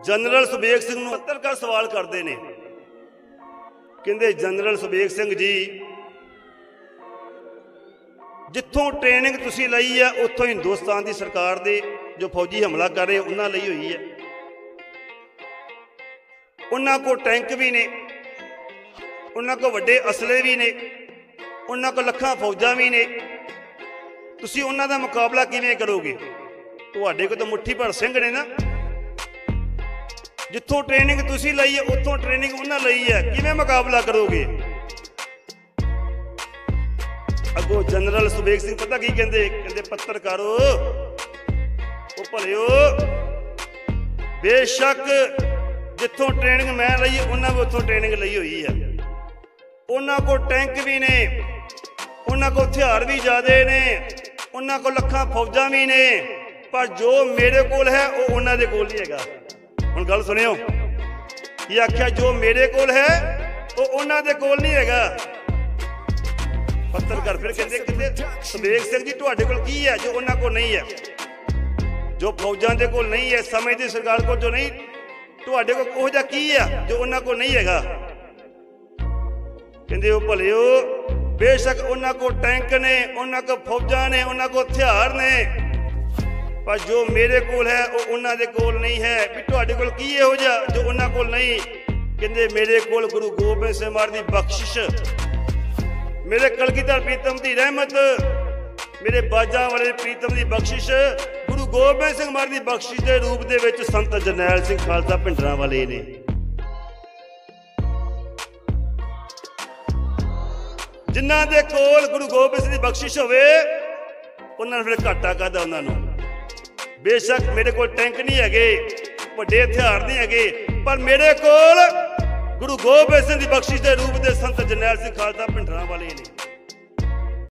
General Subeg Singh नूं पत्रकार सवाल करते ने, कहंदे जनरल सुबेग सिंह जी जिथों ट्रेनिंग तुसीं लई है उत्थों हिंदुस्तान की सरकार दे जो फौजी हमला कर रहे उन्होंने लई हुई है। उन्हां को टैंक भी ने, उन्हां को वड्डे असले भी ने, उन्हां को लखां फौजां भी ने। तुसीं उन्हां दा मुकाबला किवें करोगे? तुहाडे कोल तां मुट्ठी भर सिंह ने ना। जिथों ट्रेनिंग तुसीं लई है उत्थों ट्रेनिंग उन्हां लई है, किवें मुकाबला करोगे? अगों जनरल सुबेग सिंह पता की कहंदे, कहंदे पत्रकारो ओ भलिओ, बेशक जिथों ट्रेनिंग मैं लई उन्हां भी उत्थों ट्रेनिंग लई हुई है। उन्हां को टैंक भी ने, उन्हां को हथियार भी ज़्यादा ने, उन्हां को लखां फौजां भी ने, पर जो मेरे कोल है वो उन्हां दे कोल नहीं हैगा। हुण गल सुनियो, ये आख्या जो मेरे कोल है वो उन्हां दे कोल नहीं हैगा। पत्रकार फिर कहते कहते सुबेग सिंह जी तुहाडे कोल की है जो उन्हां कोल नहीं है, जो फौजां दे कोल नहीं है, समय दी सरकार कोल जो नहीं, तुहाडे कोल ओह जिहा की है जो उन्हां कोल नहीं हैगा? कहंदे ओ भलिओ, बेशक उन्हां को टैंक ने, उन्हां को फौजां ने, उन्हां को हथियार ने, पर जो मेरे कोल है वो उन्हां दे कोल नहीं है। भी तुहाडे कोल की इहो जिहा जो उन्हां कोल नहीं? कहंदे मेरे कोल गुरु गोबिंद सिंह महाराज दी बख्शिश, मेरे कलगीधर प्रीतम दी रहमत, मेरे बाजा वाले प्रीतम दी बख्शिश, गुरु गोबिंद सिंह महाराज दी बख्शिश के रूप दे विच संत जरनैल सिंह खालसा भिंडरां वाले ने। जिन्हां दे कोल गुरु गोबिंद सिंह दी बख्शिश होवे उन्हां फिर घाटा काहदा उन्हां नूं? बेशक मेरे कोल टैंक नहीं हैगे, वड्डे हथियार नहीं हैगे, पर मेरे कोल गुरु गोबिंद सिंह दी बख्शिश के रूप दे संत जरनैल सिंह खालसा भिंडरां वाले ने।